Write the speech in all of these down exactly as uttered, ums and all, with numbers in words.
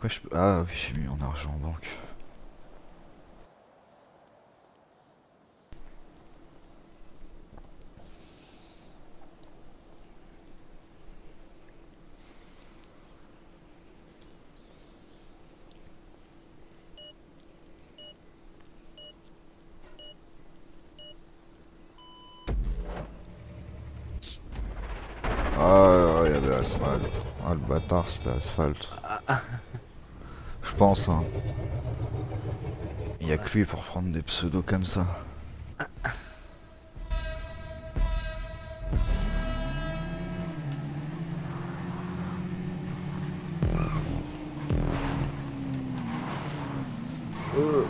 Après je peux... Ah oui, j'ai mis mon argent en banque. Ah, il y avait Asphalte. Ah, le bâtard, c'était Asphalte. Ah, ah, Je pense, hein. Il y a ouais. que lui pour prendre des pseudos comme ça. Euh.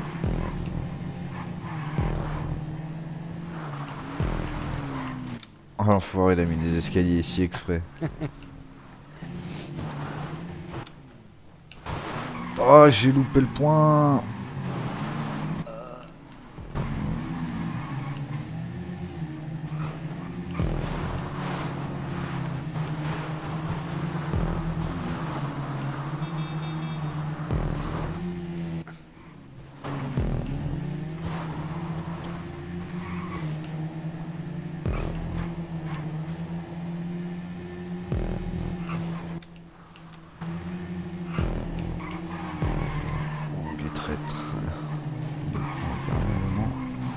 Oh l'enfoiré, il a mis des escaliers ici exprès. Oh, j'ai loupé le point. Oh, les traîtres. Deux points permanents.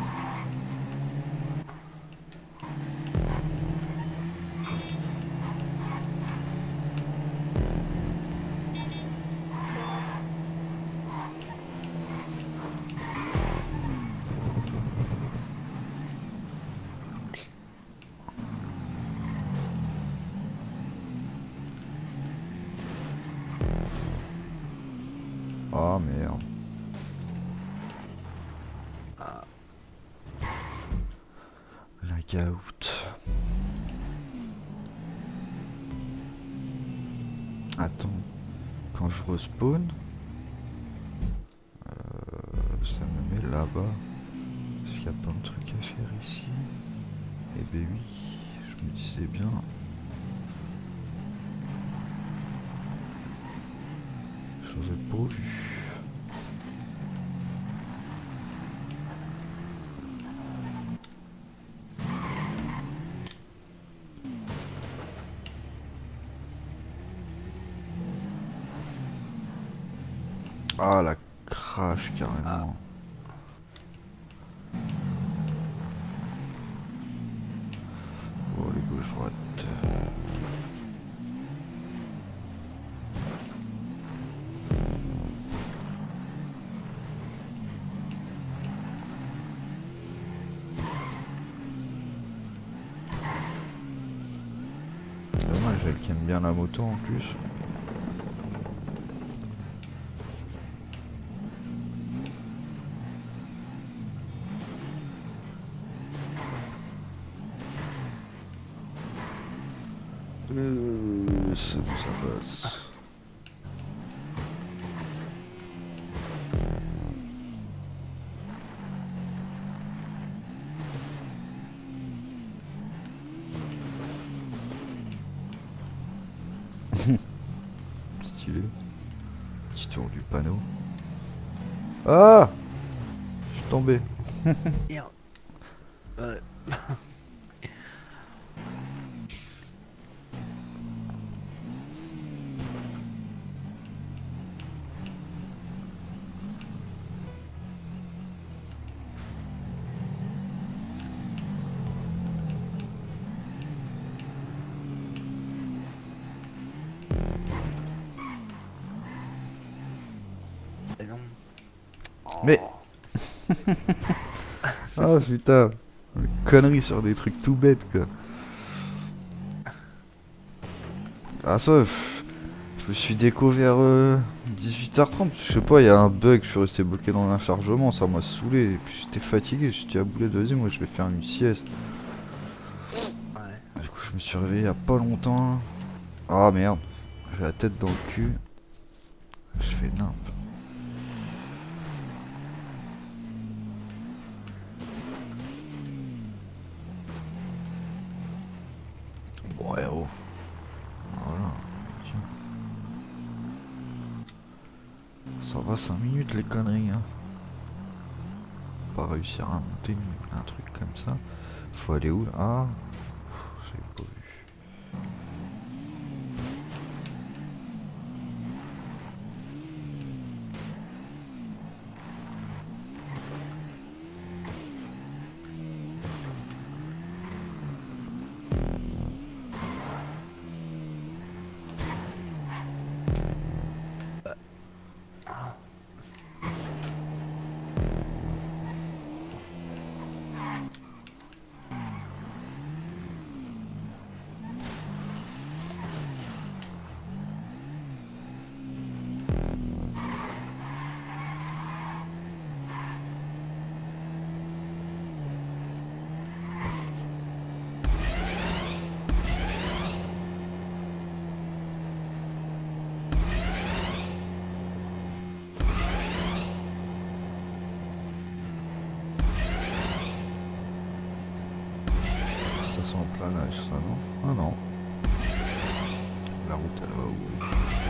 Oh merde. Ah, La gaoute. Attends, quand je respawn, euh, ça me met là-bas. Parce qu'il y a plein de trucs à faire ici. Et ben oui, je me disais bien. J'aurais pas vu. Ah la crash ah. carrément. Oh les gauche droite. Dommage, elle qui aime bien la moto en plus. Euh, c'est bon, ça passe. Stylé. Petit tour du panneau. Ah, je suis tombé. Merde. Ouais. Et non. Mais, Oh. ah putain, connerie sur des trucs tout bêtes quoi. Ah ça, pff, je me suis déco vers euh, dix-huit heures trente, je sais pas, il y a un bug, je suis resté bloqué dans un chargement, ça m'a saoulé, et puis j'étais fatigué, j'étais à boulet de vas-y, moi je vais faire une sieste. Ouais. Du coup je me suis réveillé il y a pas longtemps. Ah merde, j'ai la tête dans le cul, je fais nimp. Bon héros, voilà. Tiens. Ça va cinq minutes les conneries. Hein. Pas réussir à monter une- un truc comme ça. Faut aller où là? Ah, j'ai pas vu. En planage ça non? Ah non. La route elle va où?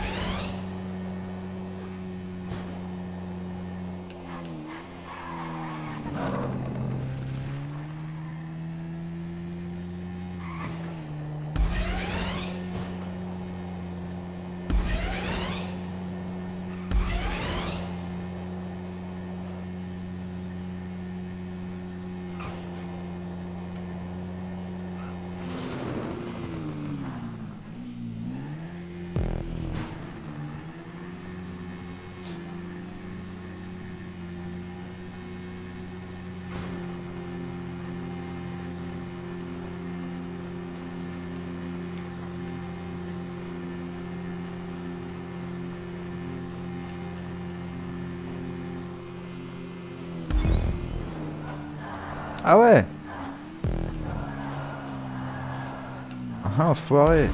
Ah ouais. Ah enfoiré.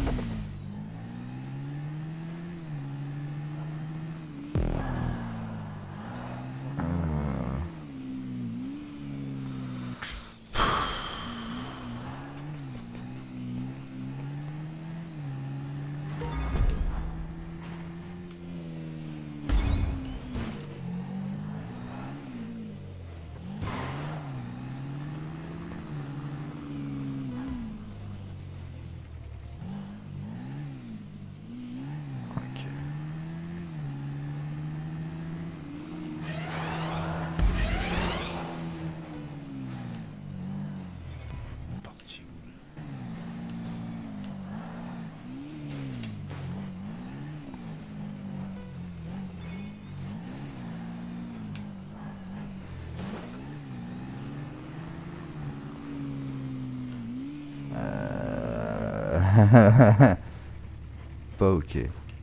Pas ok.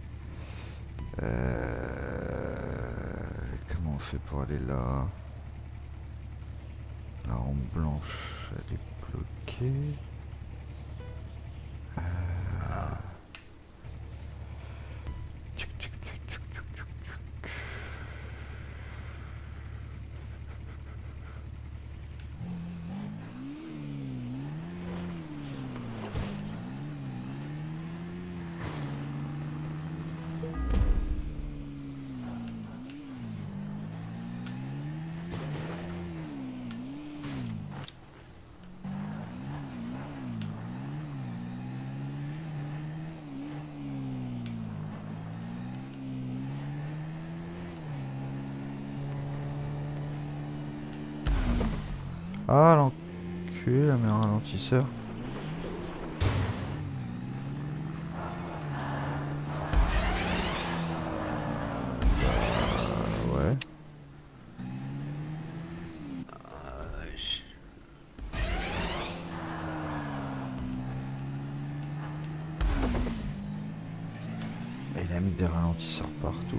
Euh... Comment on fait pour aller là? La rampe blanche, elle est bloquée. Euh... Tchic, tchic, tchic, tchic, tchic, tchic, tchic. Ah l'enculé, la met un ralentisseur. Bah ouais. Euh, je- Et il a mis des ralentisseurs partout.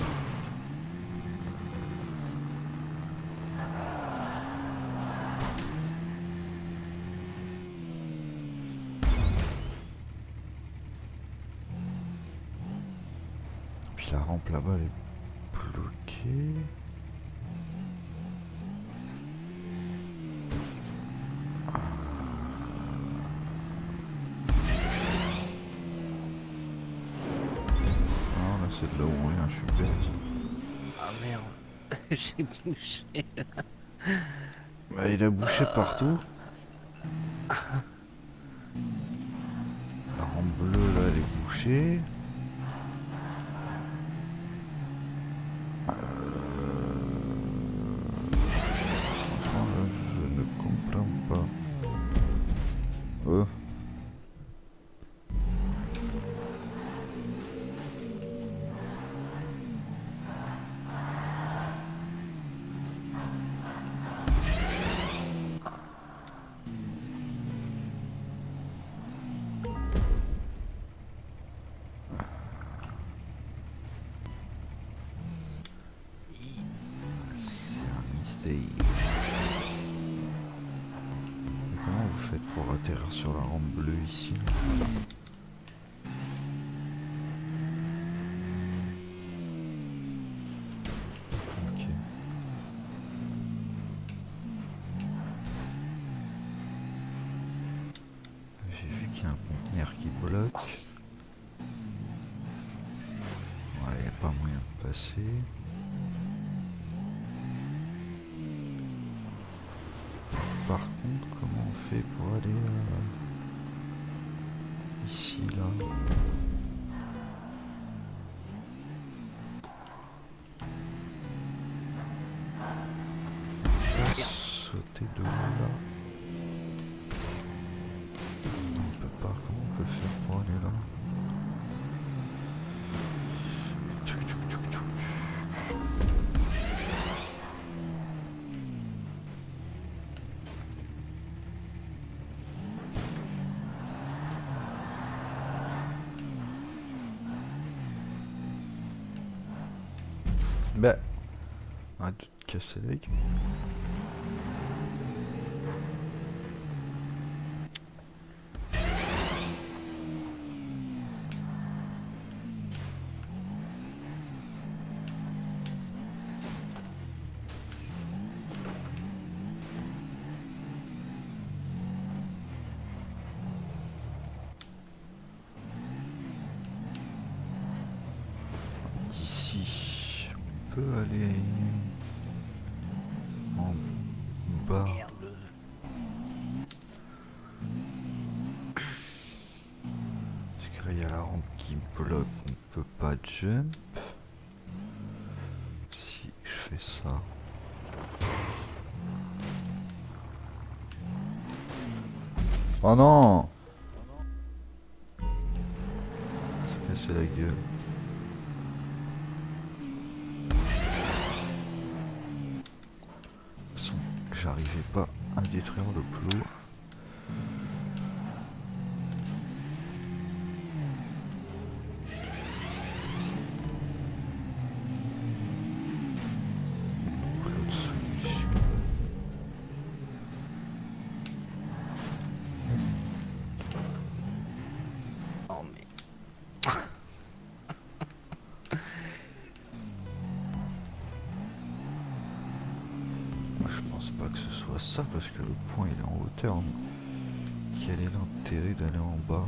Puis la rampe là-bas elle est bloquée. Non là c'est de là où on vient, je suis bête. Ah merde, j'ai bouché. Bah, il a bouché partout. La rampe bleue là, elle est bouchée. Franchement, là, je ne comprends pas. Oh. C'est un mystère. Comment vous faites pour atterrir sur la rampe bleue ici là? Ok. J'ai vu qu'il y a un conteneur qui bloque. Ouais, il n'y a pas moyen de passer. Par contre, comment on fait pour aller euh, ici là? Sauter de haut là. On peut pas, comment on peut faire pour aller là? Tchouk, tchouk, tchouk, tchouk. Bah, arrête de te casser la gueule. D'ici, on peut aller en bas. Merde. Parce que là, il y a la rampe qui bloque, on peut pas jump. Si je fais ça. Oh non! C'est cassé la gueule. De toute façon, j'arrivais pas à détruire le plot. L'autre solution. Oh mais... Moi je pense pas que ce soit ça parce que le point il est en hauteur. Donc quel est l'intérêt d'aller en bas?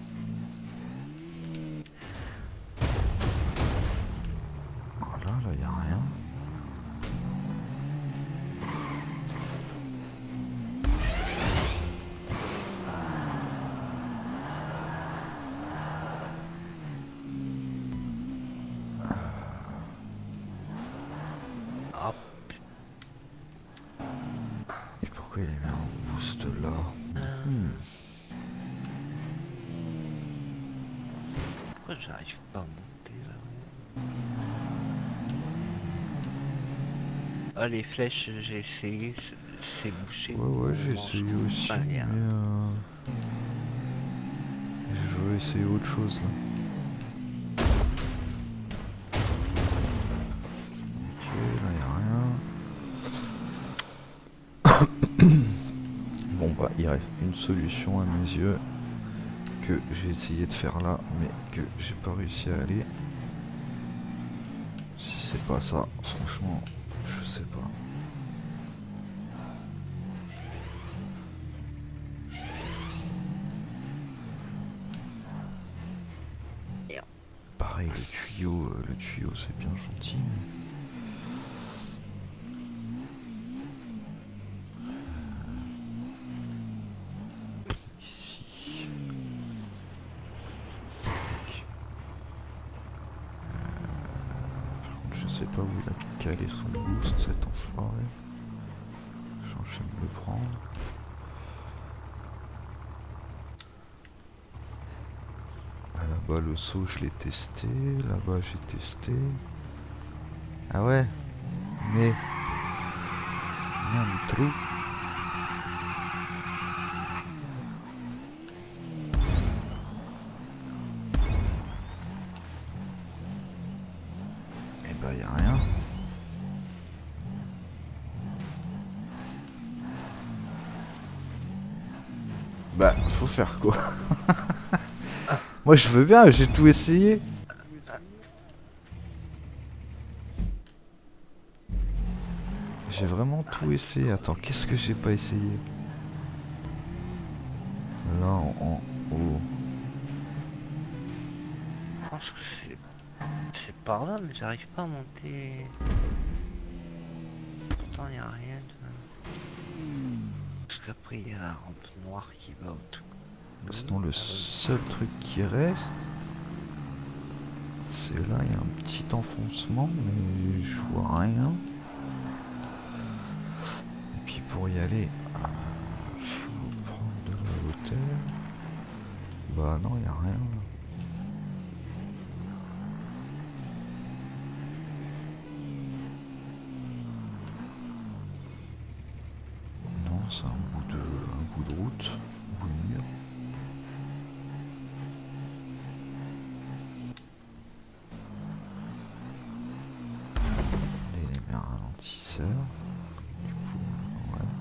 Voilà, là y a rien. Ah, Et pourquoi il est mis en boost là? Hmm. pourquoi j'arrive pas à monter là? Ah, les flèches, j'ai essayé, c'est bouché. Ouais ouais On j'ai mange essayé aussi pas mais rien. euh... je veux essayer autre chose là. Ok là y a rien. Bon bah il reste une solution à mes yeux que j'ai essayé de faire là mais que j'ai pas réussi à aller. Si c'est pas ça, franchement, je sais pas. Pareil le tuyau, euh, le tuyau c'est bien gentil. Mais... sais pas où il a calé son boost cet enfoiré. J'enchaîne de le prendre. Ah, là-bas le saut je l'ai testé, là-bas j'ai testé. Ah ouais, mais... Rien de trou. Et bah y a rien. Bah faut faire quoi? Moi je veux bien, j'ai tout essayé. J'ai vraiment tout essayé. Attends, qu'est-ce que j'ai pas essayé? Là en, en haut. Je pense que c'est c'est par là, mais j'arrive pas à monter. Pourtant il n'y a rien de... Parce qu'après il y a la rampe noire qui va autour. Sinon le seul truc qui reste, c'est là, il y a un petit enfoncement, mais je vois rien. Et puis pour y aller, faut prendre de la hauteur. Bah non, il n'y a rien. Non, c'est un bout de, un bout de route, un bout de mur. Et les un ralentisseur. Du coup, ouais.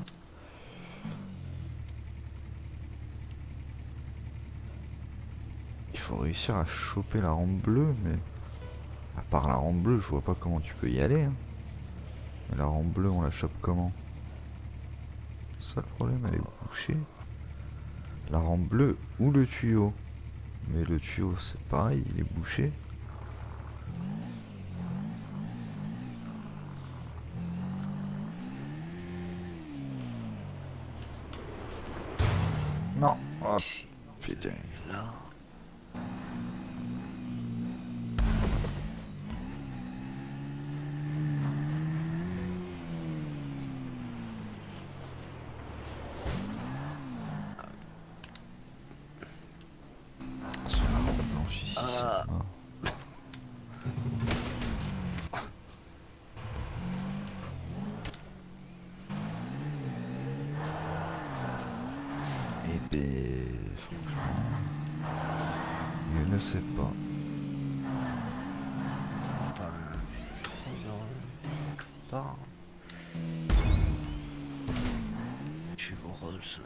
Il faut réussir à choper la rampe bleue, mais à part la rampe bleue, je vois pas comment tu peux y aller. Hein. Mais la rampe bleue, on la chope comment? Ça le problème, elle est bouchée. La rampe bleue ou le tuyau. Mais le tuyau, c'est pareil, il est bouché. Non. Oh, putain. Là. C'est la rampe blanche ici, Ah. c'est... Ah. Et ben, franchement, je ne sais pas. Enfin, trop dans le... Je suis grosse.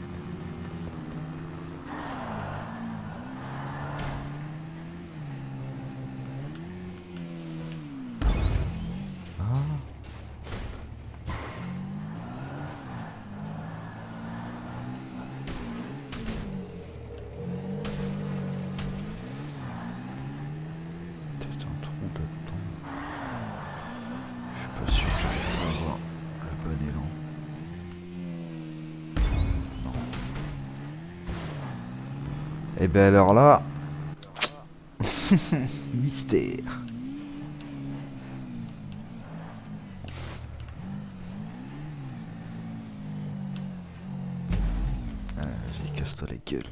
Ah. Peut-être un trou là-dedans. Je suis pas sûr que j'arrive à avoir le bon élan. Non. Et ben alors là... Mystère. Ah, vas-y, casse-toi la gueule.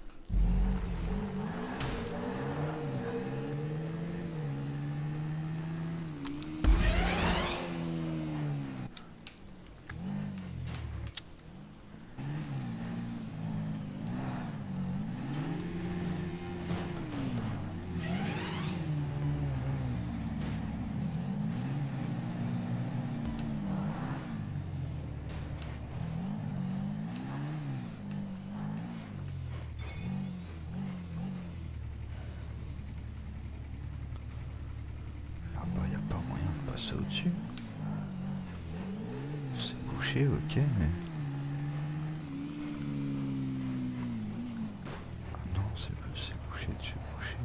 C'est au-dessus. C'est bouché, ok, mais... Ah non, c'est bouché, c'est bouché.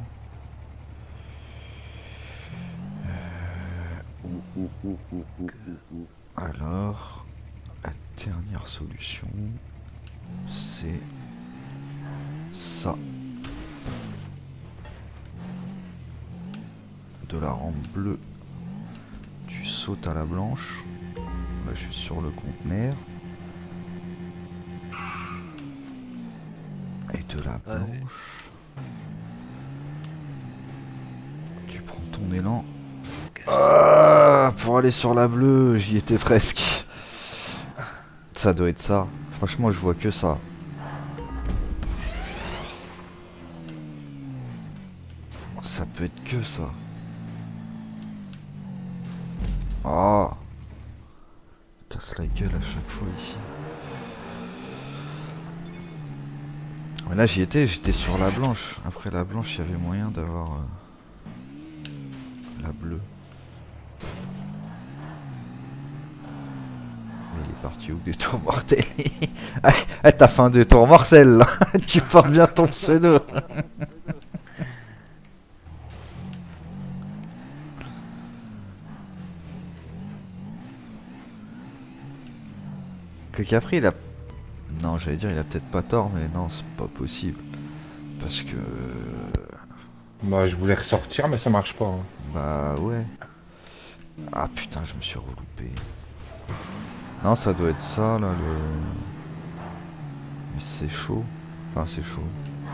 Euh... Ou, ou, ou, ou, ou, ou. Alors, la dernière solution, c'est ça. De la rampe bleue saute à la blanche. Là, je suis sur le conteneur. Et de la blanche. Tu prends ton élan. Ah, pour aller sur la bleue, j'y étais presque. Ça doit être ça. Franchement, je vois que ça. Ça peut être que ça. Oh, casse la gueule à chaque fois ici. Mais là j'y étais, j'étais sur la blanche. Après la blanche, il y avait moyen d'avoir euh, la bleue. Il est parti où des tours mortels? Ah, t'as fait un détour mortel là. Tu portes bien ton pseudo. Que Capri il a... Non, j'allais dire il a peut-être pas tort, mais non, c'est pas possible. Parce que... Bah, je voulais ressortir, mais ça marche pas. Hein. Bah ouais. Ah putain, je me suis reloupé. Non, ça doit être ça là, le... Mais c'est chaud. Enfin, c'est chaud.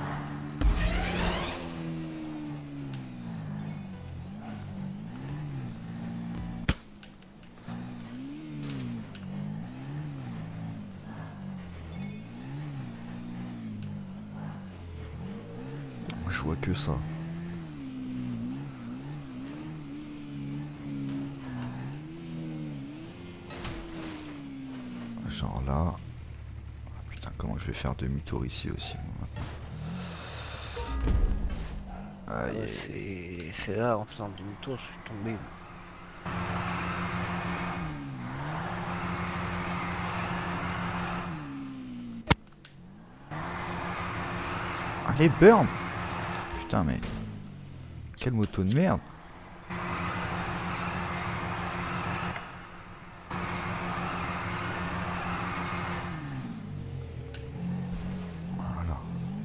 Je vois que ça. Genre là. Ah, putain, comment je vais faire demi-tour ici aussi moi, maintenant. Aïe, aïe. C'est là, en faisant demi-tour, je suis tombé. Allez, burn! Putain, mais... Quelle moto de merde! Voilà.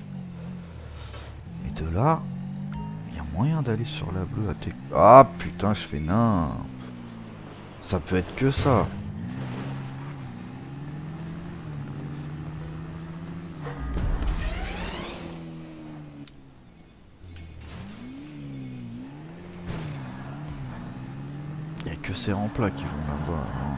Et de là... Il y a moyen d'aller sur la bleue à tes... Ah putain, je fais nain! Ça peut être que ça! Il n'y a que ces remplats qui vont là-bas. Hein.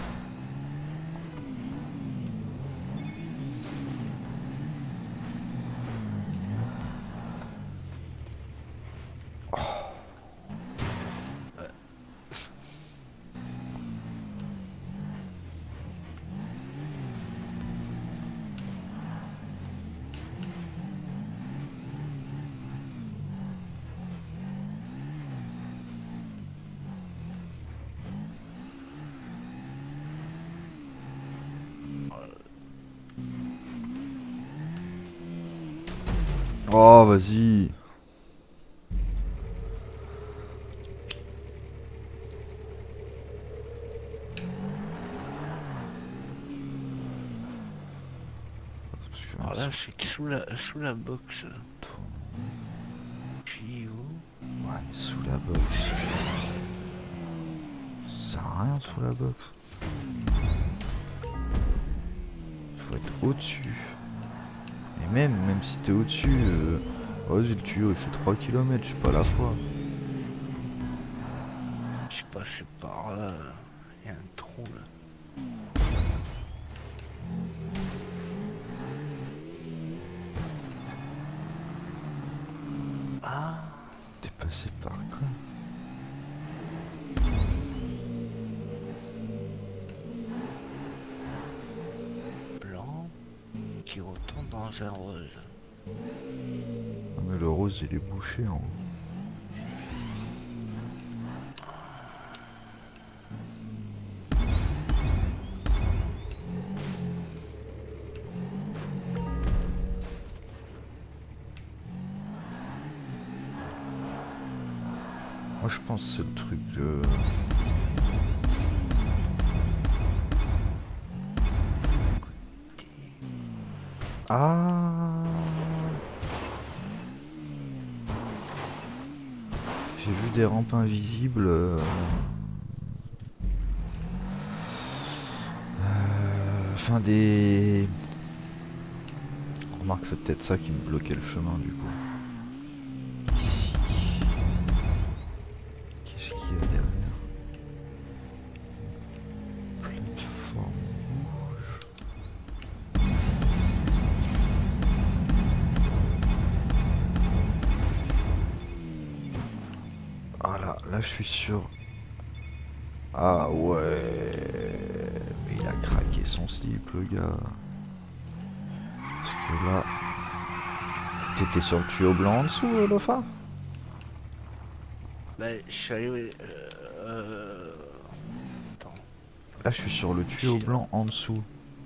Oh, vas-y. Alors là, je suis sous la, sous la box. Puis où? Ouais, mais sous la box. Ça sert à rien sous la box. Faut être au-dessus. Et même, même si t'es au-dessus, euh... vas-y, le tuyau il fait trois kilomètres, je suis pas la foi. Je suis passé par là. Il y a un trou là. Ah, T'es passé par quoi? blanc qui retourne dans un rose. Ah, mais le rose il est bouché en haut. Moi je pense que c'est le truc de... Ah, j'ai vu des rampes invisibles. euh, fin des... Remarque, c'est peut-être ça qui me bloquait le chemin du coup. Ici. Qu'est-ce qu'il y a derrière? Plateforme rouge. Ah là, là je suis sûr. Ah ouais. Mais il a craqué son slip le gars. Parce que là... T'étais sur le tuyau blanc en dessous, euh, Lofa? Bah, je suis allé. Euh, euh... Attends. Là je suis sur le tuyau blanc en dessous.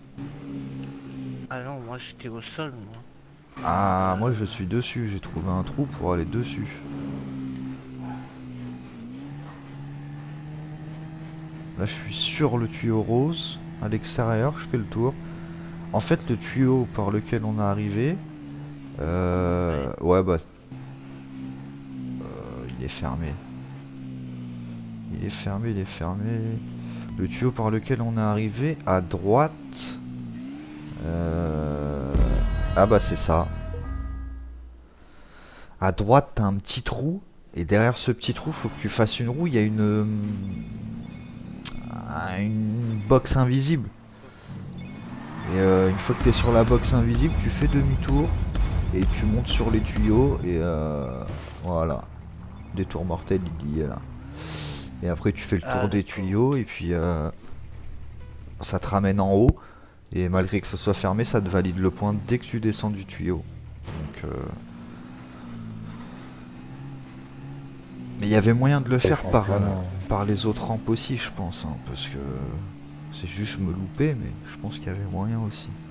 Ah non, moi j'étais au sol, moi. Ah, moi je suis dessus, j'ai trouvé un trou pour aller dessus. Là je suis sur le tuyau rose, à l'extérieur, je fais le tour. En fait le tuyau par lequel on est arrivé, euh, ouais bah, euh, il est fermé. Il est fermé, il est fermé. Le tuyau par lequel on est arrivé, à droite, euh, ah bah c'est ça. À droite t'as un petit trou, et derrière ce petit trou faut que tu fasses une roue, il y a une... une box invisible. Et euh, une fois que tu es sur la box invisible, tu fais demi-tour et tu montes sur les tuyaux et euh, voilà. Détour mortel, il y est là. Et après tu fais le tour Ah, des tuyaux et puis euh, ça te ramène en haut. Et malgré que ce soit fermé, ça te valide le point dès que tu descends du tuyau. Donc, euh... mais il y avait moyen de le faire par, euh, par les autres rampes aussi, je pense. Hein, parce que c'est juste je me loupais, mais je pense qu'il y avait moyen aussi.